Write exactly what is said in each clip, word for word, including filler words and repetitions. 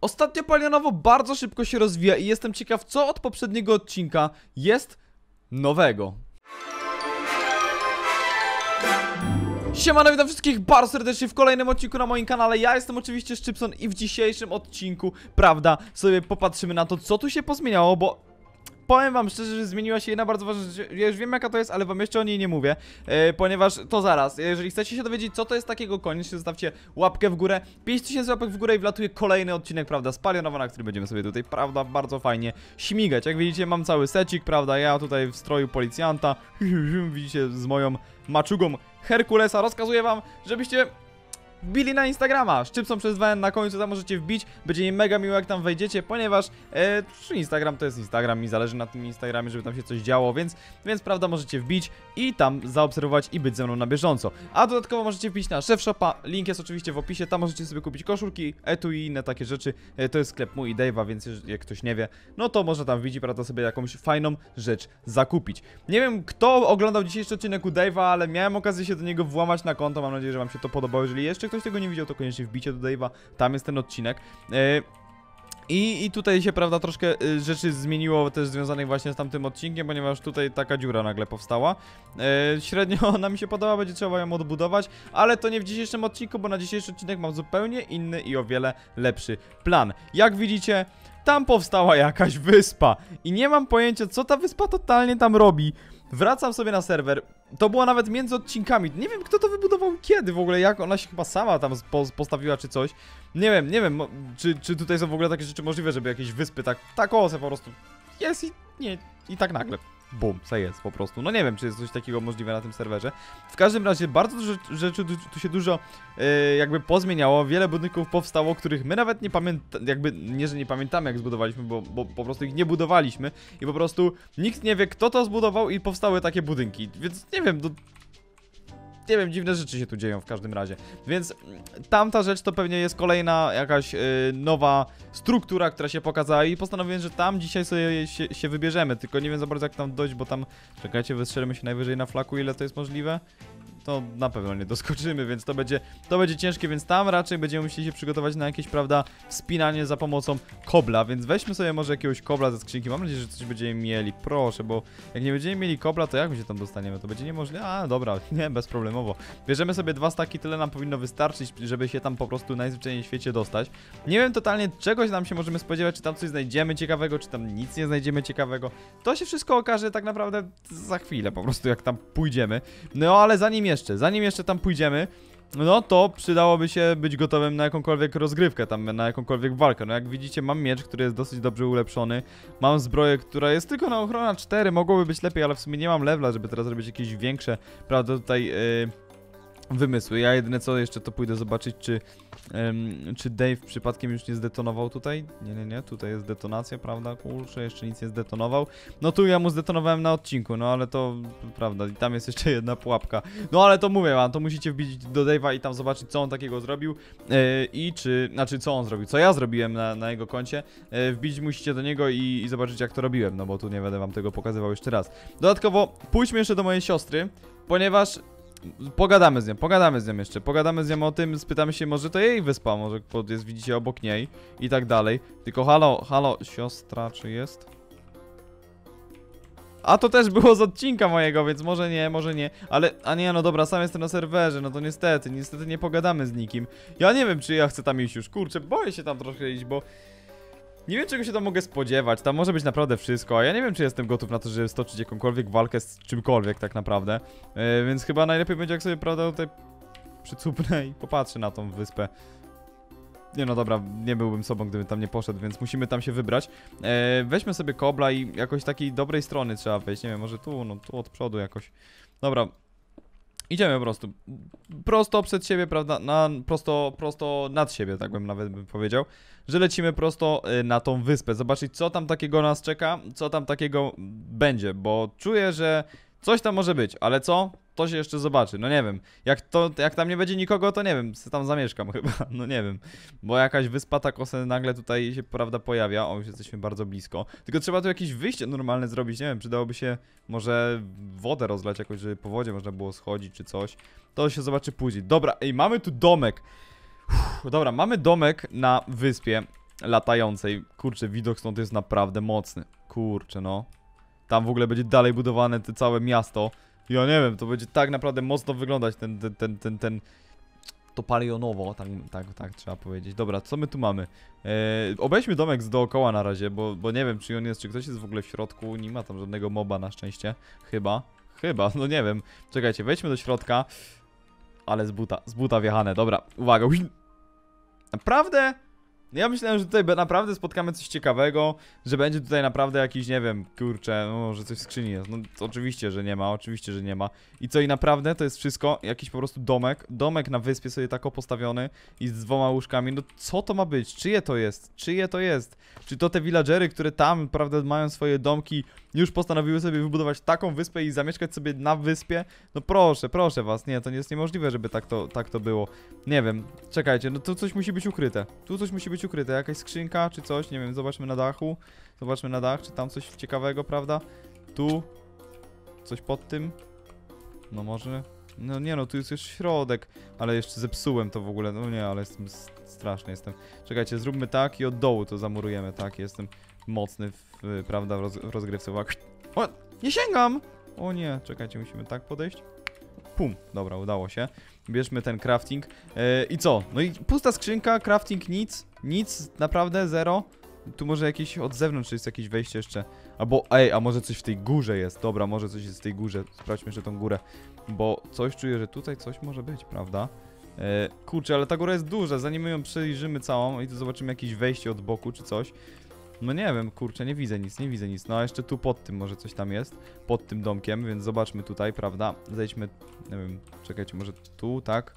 Ostatnio Palionowo bardzo szybko się rozwija i jestem ciekaw, co od poprzedniego odcinka jest nowego. Siemano, witam wszystkich bardzo serdecznie w kolejnym odcinku na moim kanale. Ja jestem oczywiście Szczypson i w dzisiejszym odcinku, prawda, sobie popatrzymy na to, co tu się pozmieniało, bo powiem wam szczerze, że zmieniła się jedna bardzo ważna rzecz. Ja już wiem, jaka to jest, ale wam jeszcze o niej nie mówię, e, ponieważ to zaraz. Jeżeli chcecie się dowiedzieć, co to jest takiego, koniecznie zostawcie łapkę w górę. pięć tysięcy łapek w górę i wlatuje kolejny odcinek, prawda, z Palionowa, na który będziemy sobie tutaj, prawda, bardzo fajnie śmigać. Jak widzicie, mam cały secik, prawda, ja tutaj w stroju policjanta, widzicie, z moją maczugą Herkulesa. Rozkazuję wam, żebyście wbili na Instagrama, Szczypson przez dwa N na końcu, tam możecie wbić, będzie mi mega miło, jak tam wejdziecie, ponieważ e, Instagram to jest Instagram, mi zależy na tym Instagramie, żeby tam się coś działo, więc, więc prawda, możecie wbić i tam zaobserwować i być ze mną na bieżąco. A dodatkowo możecie wbić na Szef Shopa, link jest oczywiście w opisie, tam możecie sobie kupić koszulki, etui i inne takie rzeczy, e, to jest sklep mój i Dave'a, więc jak ktoś nie wie, no to może tam wbić, prawda, sobie jakąś fajną rzecz zakupić. Nie wiem, kto oglądał dzisiejszy odcinek u Dave'a, ale miałem okazję się do niego włamać na konto, mam nadzieję, że wam się to podobało. Jeżeli jeszcze ktoś tego nie widział, to koniecznie wbicie do Dave'a, tam jest ten odcinek. Yy, i, I tutaj się, prawda, troszkę y, rzeczy zmieniło też związanych właśnie z tamtym odcinkiem, ponieważ tutaj taka dziura nagle powstała. Yy, średnio ona mi się podoba, będzie trzeba ją odbudować, ale to nie w dzisiejszym odcinku, bo na dzisiejszy odcinek mam zupełnie inny i o wiele lepszy plan. Jak widzicie, tam powstała jakaś wyspa i nie mam pojęcia, co ta wyspa totalnie tam robi. Wracam sobie na serwer. To było nawet między odcinkami. Nie wiem, kto to wybudował, kiedy w ogóle, jak ona się chyba sama tam postawiła czy coś. Nie wiem, nie wiem, czy, czy tutaj są w ogóle takie rzeczy możliwe, żeby jakieś wyspy tak, tak o, se po prostu jest i nie, i tak nagle. Bum, se jest po prostu. No nie wiem, czy jest coś takiego możliwe na tym serwerze. W każdym razie bardzo dużo rzeczy tu się dużo yy, jakby pozmieniało. Wiele budynków powstało, których my nawet nie pamiętamy, jakby nie, że nie pamiętamy, jak zbudowaliśmy, bo, bo po prostu ich nie budowaliśmy. I po prostu nikt nie wie, kto to zbudował i powstały takie budynki. Więc nie wiem, do... Nie wiem, dziwne rzeczy się tu dzieją w każdym razie. Więc tamta rzecz to pewnie jest kolejna jakaś yy, nowa struktura, która się pokazała i postanowiłem, że tam dzisiaj sobie się, się wybierzemy. Tylko nie wiem za bardzo, jak tam dojść, bo tam, czekajcie, wystrzelimy się najwyżej na flaku, ile to jest możliwe. To na pewno nie doskoczymy, więc to będzie, to będzie ciężkie, więc tam raczej będziemy musieli się przygotować na jakieś, prawda, wspinanie za pomocą kobla, więc weźmy sobie może jakiegoś kobla ze skrzynki. Mam nadzieję, że coś będziemy mieli, proszę, bo jak nie będziemy mieli kobla, to jak my się tam dostaniemy? To będzie niemożliwe. A, dobra, nie, bezproblemowo. Bierzemy sobie dwa staki, tyle nam powinno wystarczyć, żeby się tam po prostu najzwyczajniej w świecie dostać. Nie wiem totalnie, czegoś nam się możemy spodziewać, czy tam coś znajdziemy ciekawego, czy tam nic nie znajdziemy ciekawego. To się wszystko okaże tak naprawdę za chwilę, po prostu jak tam pójdziemy. No, ale zanim jeszcze Jeszcze, zanim jeszcze tam pójdziemy, no to przydałoby się być gotowym na jakąkolwiek rozgrywkę, tam na jakąkolwiek walkę. No jak widzicie, mam miecz, który jest dosyć dobrze ulepszony. Mam zbroję, która jest tylko na ochrona cztery, mogłoby być lepiej, ale w sumie nie mam levela, żeby teraz robić jakieś większe, prawda, tutaj yy, wymysły. Ja jedyne co jeszcze to pójdę zobaczyć, czy ym, czy Dave przypadkiem już nie zdetonował tutaj. Nie, nie, nie, tutaj jest detonacja, prawda, kurczę, jeszcze nic nie zdetonował. No tu ja mu zdetonowałem na odcinku, no ale to, prawda, i tam jest jeszcze jedna pułapka. No ale to mówię wam, to musicie wbić do Dave'a i tam zobaczyć, co on takiego zrobił yy, i czy, znaczy co on zrobił, co ja zrobiłem na, na jego koncie. Yy, wbić musicie do niego i, i zobaczyć, jak to robiłem, no bo tu nie będę wam tego pokazywał jeszcze raz. Dodatkowo pójdźmy jeszcze do mojej siostry, ponieważ pogadamy z nią, pogadamy z nią jeszcze, pogadamy z nią o tym, spytamy się, może to jej wyspa, może jest, widzicie, obok niej i tak dalej. Tylko halo, halo, siostra, czy jest? A to też było z odcinka mojego, więc może nie, może nie, ale, a nie, no dobra, sam jestem na serwerze, no to niestety, niestety nie pogadamy z nikim. Ja nie wiem, czy ja chcę tam iść już, kurczę, boję się tam trochę iść, bo nie wiem, czego się tam mogę spodziewać, tam może być naprawdę wszystko, a ja nie wiem, czy jestem gotów na to, żeby stoczyć jakąkolwiek walkę z czymkolwiek tak naprawdę. Yy, więc chyba najlepiej będzie, jak sobie, prawda, tutaj przycupnę i popatrzę na tą wyspę. Nie no dobra, nie byłbym sobą, gdybym tam nie poszedł, więc musimy tam się wybrać. Yy, weźmy sobie kobla i jakoś takiej dobrej strony trzeba wejść, nie wiem, może tu, no tu od przodu jakoś. Dobra. Idziemy po prostu, prosto przed siebie, prawda, na, prosto, prosto nad siebie, tak bym nawet bym powiedział, że lecimy prosto y, na tą wyspę, zobaczyć, co tam takiego nas czeka, co tam takiego będzie, bo czuję, że coś tam może być, ale co? To się jeszcze zobaczy, no nie wiem, jak, to, jak tam nie będzie nikogo, to nie wiem, tam zamieszkam chyba, no nie wiem, bo jakaś wyspa takose nagle tutaj się, prawda, pojawia, o, już jesteśmy bardzo blisko, tylko trzeba tu jakieś wyjście normalne zrobić, nie wiem, przydałoby się może wodę rozlać jakoś, żeby po wodzie można było schodzić czy coś, to się zobaczy później. Dobra, ej, mamy tu domek, Uff, dobra, mamy domek na wyspie. latającej. Kurczę, widok stąd jest naprawdę mocny. Kurczę, no. Tam w ogóle będzie dalej budowane to całe miasto. Ja nie wiem, to będzie tak naprawdę mocno wyglądać ten, ten, ten, ten, ten to palionowo, tak, tak, tak trzeba powiedzieć. Dobra, co my tu mamy? Eee, obejdźmy domek z dookoła na razie, bo, bo nie wiem, czy on jest, czy ktoś jest w ogóle w środku. Nie ma tam żadnego moba na szczęście. Chyba, chyba, no nie wiem. Czekajcie, wejdźmy do środka. Ale z buta, z buta wjechane, dobra, uwaga. Naprawdę? Ja myślałem, że tutaj naprawdę spotkamy coś ciekawego, że będzie tutaj naprawdę jakiś, nie wiem, kurczę, no, że coś w skrzyni jest. No to oczywiście, że nie ma, oczywiście, że nie ma. I co, i naprawdę to jest wszystko, jakiś po prostu domek, domek na wyspie sobie tako postawiony i z dwoma łóżkami. No co to ma być? Czyje to jest? Czyje to jest? Czy to te villagery, które tam, prawda, mają swoje domki, już postanowiły sobie wybudować taką wyspę i zamieszkać sobie na wyspie? No proszę, proszę was, nie, to nie jest niemożliwe, żeby tak to, tak to było. Nie wiem, czekajcie, no tu coś musi być ukryte. Tu coś musi być ukryte, jakaś skrzynka czy coś, nie wiem, zobaczmy na dachu. Zobaczmy na dach, czy tam coś ciekawego, prawda? Tu coś pod tym. No może. No nie no, tu jest już środek, ale jeszcze zepsułem to w ogóle. No nie, ale jestem straszny jestem. Czekajcie, zróbmy tak i od dołu to zamurujemy, tak? Jestem mocny w, prawda, w, roz, w rozgrywce. O, nie sięgam! O nie, czekajcie, musimy tak podejść. Pum, dobra, udało się. Bierzmy ten crafting. Yy, I co? No i pusta skrzynka, crafting nic. Nic, naprawdę, zero. Tu może jakieś od zewnątrz jest jakieś wejście jeszcze. Albo, ej, a może coś w tej górze jest. Dobra, może coś jest w tej górze. Sprawdźmy jeszcze tą górę. Bo coś czuję, że tutaj coś może być, prawda? Yy, kurczę, ale ta góra jest duża. Zanim my ją przejrzymy całą i tu zobaczymy jakieś wejście od boku czy coś. No nie wiem, kurczę, nie widzę nic, nie widzę nic. No a jeszcze tu pod tym może coś tam jest. Pod tym domkiem, więc zobaczmy tutaj, prawda? Zejdźmy, nie wiem, czekajcie, może tu, tak?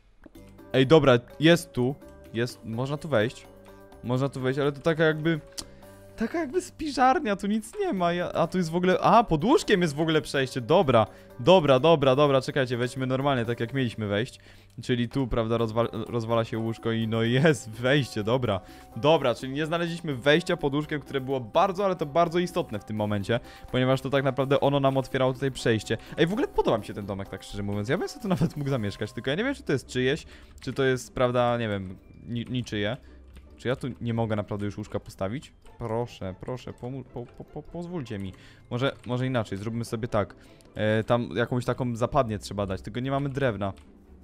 Ej, dobra, jest tu. Jest, można tu wejść. Można tu wejść, ale to taka jakby... Taka jakby spiżarnia, tu nic nie ma, ja, a tu jest w ogóle... A, pod łóżkiem jest w ogóle przejście, dobra. Dobra, dobra, dobra, czekajcie, wejdźmy normalnie, tak jak mieliśmy wejść. Czyli tu, prawda, rozwa rozwala się łóżko i no jest wejście, dobra. Dobra, czyli nie znaleźliśmy wejścia pod łóżkiem, które było bardzo, ale to bardzo istotne w tym momencie. Ponieważ to tak naprawdę ono nam otwierało tutaj przejście. Ej, w ogóle podoba mi się ten domek, tak szczerze mówiąc. Ja bym sobie tu nawet mógł zamieszkać, tylko ja nie wiem, czy to jest czyjeś, czy to jest, prawda, nie wiem, ni niczyje. Czy ja tu nie mogę naprawdę już łóżka postawić? Proszę, proszę, po, po, po, pozwólcie mi. Może, może inaczej, zróbmy sobie tak. E, tam jakąś taką zapadnię trzeba dać, tylko nie mamy drewna.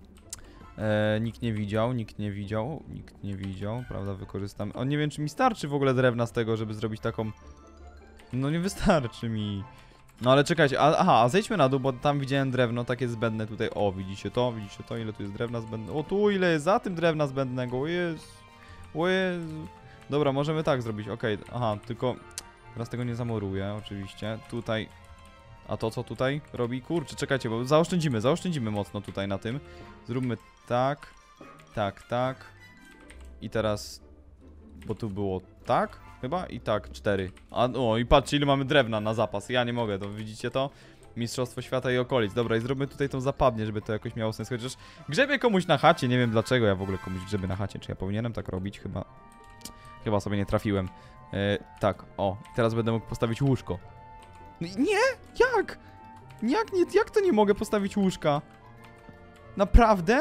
E, nikt nie widział, nikt nie widział, nikt nie widział, prawda, wykorzystamy. O, nie wiem, czy mi starczy w ogóle drewna z tego, żeby zrobić taką... No nie wystarczy mi. No ale czekajcie, a, aha, a zejdźmy na dół, bo tam widziałem drewno, takie zbędne tutaj. O, widzicie to, widzicie to, ile tu jest drewna zbędnego. O, tu ile jest za tym drewna zbędnego, jest. O Jezu. Dobra, możemy tak zrobić, okej, okay. Aha, tylko teraz tego nie zamuruję, oczywiście. Tutaj, a to co tutaj robi? Kurczę, czekajcie, bo zaoszczędzimy, zaoszczędzimy mocno tutaj na tym. Zróbmy tak, tak, tak. I teraz, bo tu było tak, chyba, i tak, cztery. A, o, i patrzcie, ile mamy drewna na zapas, ja nie mogę, to widzicie to? Mistrzostwo świata i okolic. Dobra, i zróbmy tutaj tą zapadnię, żeby to jakoś miało sens. Chociaż grzebie komuś na chacie, nie wiem dlaczego ja w ogóle komuś grzebie na chacie. Czy ja powinienem tak robić? Chyba... Chyba sobie nie trafiłem. E, tak, o. Teraz będę mógł postawić łóżko. Nie? Jak? Jak, nie, jak to nie mogę postawić łóżka? Naprawdę?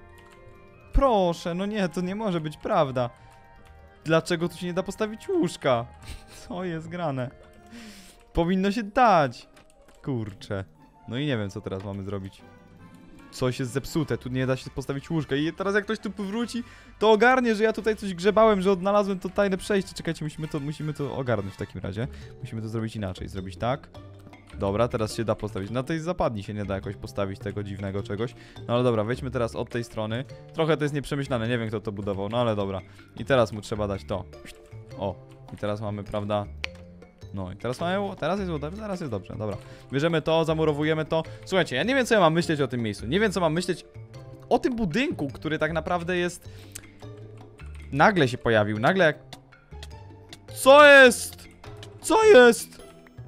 Proszę, no nie, to nie może być prawda. Dlaczego tu się nie da postawić łóżka? Co jest grane? Powinno się dać. Kurczę. No i nie wiem, co teraz mamy zrobić. Coś jest zepsute, tu nie da się postawić łóżka. I teraz jak ktoś tu powróci, to ogarnie, że ja tutaj coś grzebałem, że odnalazłem to tajne przejście. Czekajcie, musimy to, musimy to ogarnąć w takim razie. Musimy to zrobić inaczej, zrobić tak. Dobra, teraz się da postawić. Na tej zapadni się nie da jakoś postawić tego dziwnego czegoś. No ale dobra, wejdźmy teraz od tej strony. Trochę to jest nieprzemyślane, nie wiem kto to budował, no ale dobra. I teraz mu trzeba dać to. O, i teraz mamy, prawda... No i teraz mamy, teraz jest dobrze, teraz jest dobrze, dobra. Bierzemy to, zamurowujemy to. Słuchajcie, ja nie wiem co ja mam myśleć o tym miejscu. Nie wiem co mam myśleć o tym budynku, który tak naprawdę jest... Nagle się pojawił, nagle jak... Co jest? Co jest?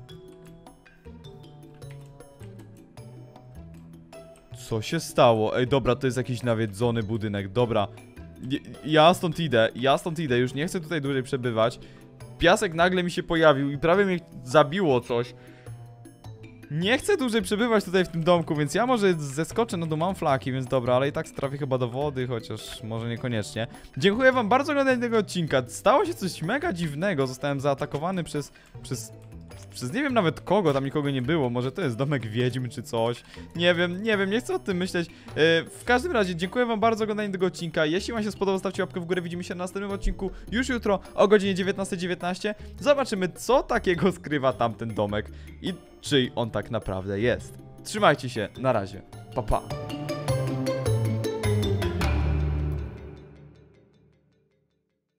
Co się stało? Ej, dobra, to jest jakiś nawiedzony budynek, dobra. Ja stąd idę, ja stąd idę, już nie chcę tutaj dłużej przebywać. Piasek nagle mi się pojawił i prawie mnie zabiło coś. nie chcę dłużej przebywać tutaj w tym domku, więc ja może zeskoczę, no tu mam flaki, więc dobra, ale i tak trafię chyba do wody, chociaż może niekoniecznie. Dziękuję wam bardzo za oglądanie tego odcinka. Stało się coś mega dziwnego, zostałem zaatakowany przez... przez... Przez nie wiem nawet kogo, tam nikogo nie było, może to jest domek wiedźm czy coś. Nie wiem, nie wiem, nie chcę o tym myśleć. Yy, w każdym razie dziękuję wam bardzo za oglądanie tego odcinka. Jeśli wam się spodobał, stawcie łapkę w górę, widzimy się na następnym odcinku już jutro o godzinie dziewiętnastej dziewiętnaście. Zobaczymy, co takiego skrywa tamten domek i czyj on tak naprawdę jest. Trzymajcie się, na razie, pa pa.